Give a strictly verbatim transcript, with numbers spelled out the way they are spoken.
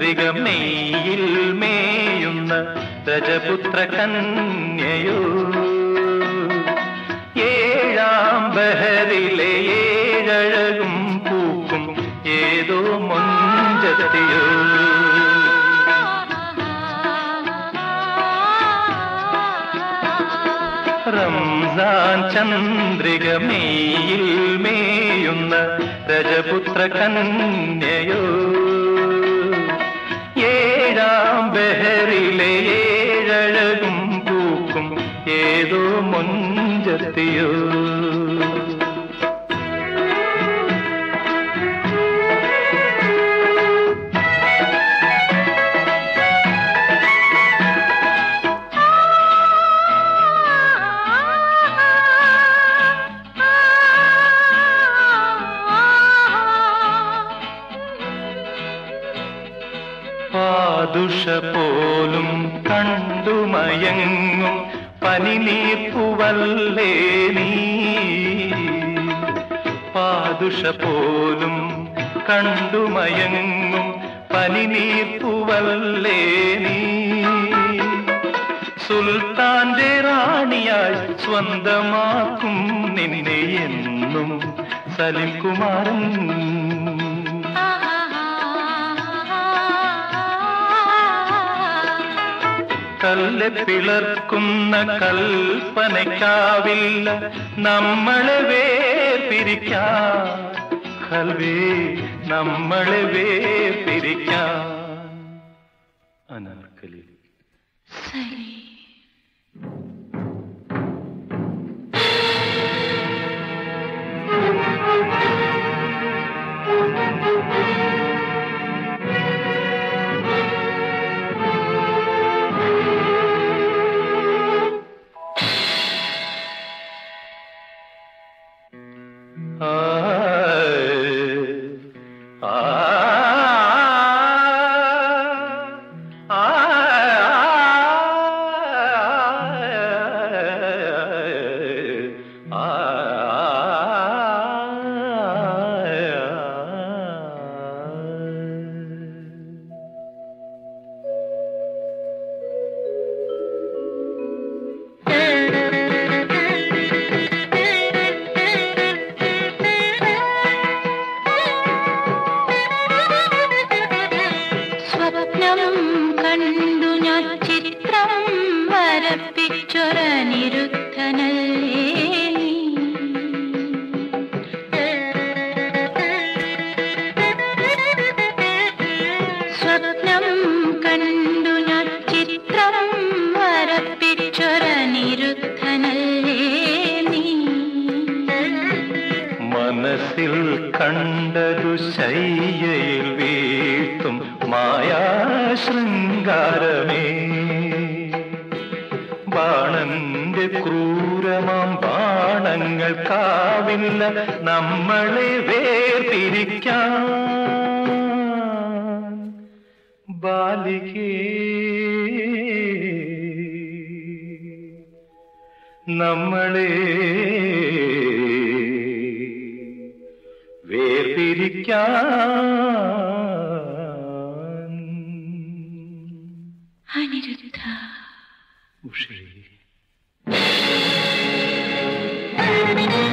ചന്ദ്രിക മെയ്യിൽ മേയുന്ന രജപുത്ര കന്യയോ, ഏഴാം ബഹറിലെ ഏഴഴകും പൂക്കും ഏതോ മൊഞ്ചത്തിയോ. റംസാൻ ചന്ദ്രിക മെയ്യിൽ മേയുന്ന രജപുത്ര കന്യയോ, ഏഴാം ബഹറിലെ ഏഴഴകും പൂക്കും ഏതോ മൊഞ്ചത്തിയോ. പാദുഷ പോലും കണ്ടുമയങ്ങും പനിനീർപ്പുവല്ലേ നീ, പാദുഷ പോലും കണ്ടുമയങ്ങും പനിനീർപ്പുവല്ലേ നീ. സുൽത്താന്റെ റാണിയായി സ്വന്തമാക്കും നിന്നെ എന്നും സലിം കുമാരൻ. കല്ല് പിളർക്കുന്ന കൽപ്പനയ്ക്കാവില്ല നമ്മളെ വേർപിരിക്കാൻ, കൽവേ നമ്മളെ വേർപിരിക്കാൻ. അനാർക്കലി. കണ്ടു ഞാൻ ചിത്രം വരപ്പിച്ചൊരനിരുദ്ധനല്ലേ നീ, സ്വപ്നം കണ്ടു ഞാൻ ചിത്രം വരപ്പിച്ചൊരനിരുദ്ധനല്ലേ നീ. മനസ്സിൽ കണ്ടതു ശയ്യയിൽ വീഴ്ത്തും മായാശൃംഗാരമേ, ബാണന്റെ ക്രൂരമാം ബാണങ്ങൾക്കാവില്ല നമ്മളെ വേർപിരിക്കാൻ. ബാലികേ നമ്മളെ വേർപിരിക്കാൻ. അനിരുദ്ധ. ഉഷേ.